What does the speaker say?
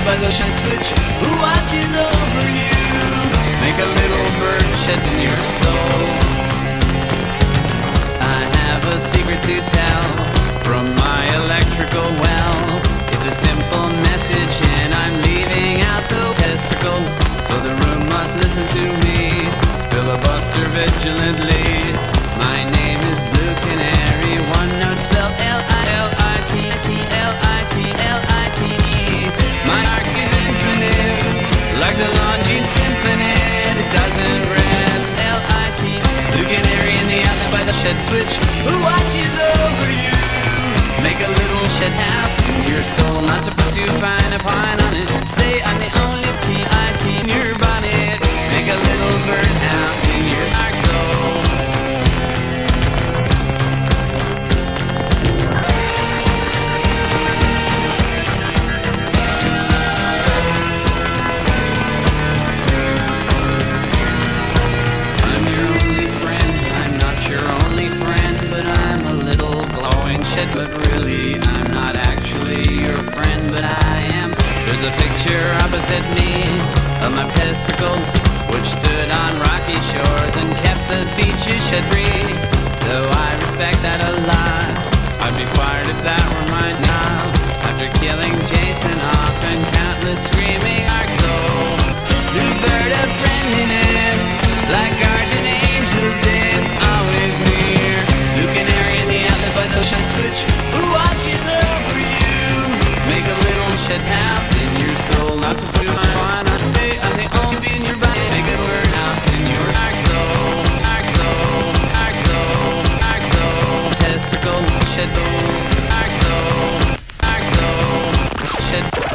outlet by the shed switch. Who watches over you? Make a little bird shed in your soul. I have a secret to tell from my electrical well. It's a simple message and I'm leaving out the testicles, so the room must listen to me, filibuster vigilantly. My name is Blue Canary, one note spelled L-I-T-T-L-I-T-L-I-T-L-I-T-E. My arc is infinite, like the Longines Symphony. It doesn't rest. L-I-T, Blue Canary in the outlet by the shed switch. Who watches over you? Make a little shed house in your soul, not supposed to find a pine on it. Say I'm the only T-I-T in your bonnet. Make a little birdhouse in your dark soul. I'm your only friend, I'm not your only friend, but I'm a little glowing shed. But really, I'm not actually your friend, but I am. There's a picture opposite me of my testicles, which stood on rocky shores and kept the beaches shed free. Though I respect that a lot, I'd be fired if that were mine now. After killing Jason off and countless screaming arc souls, new bird of friendliness, like guardian angels, it's always near. Blue Canary in the outlet by the shed switch. Who watches over you? Make a little shed house in your soul, not to put my wine on. Hey, I'm the only bee in your body. Make a birdhouse in your dark soul, dark soul, dark soul, dark soul. Testicle shed, dark soul, dark soul, shed.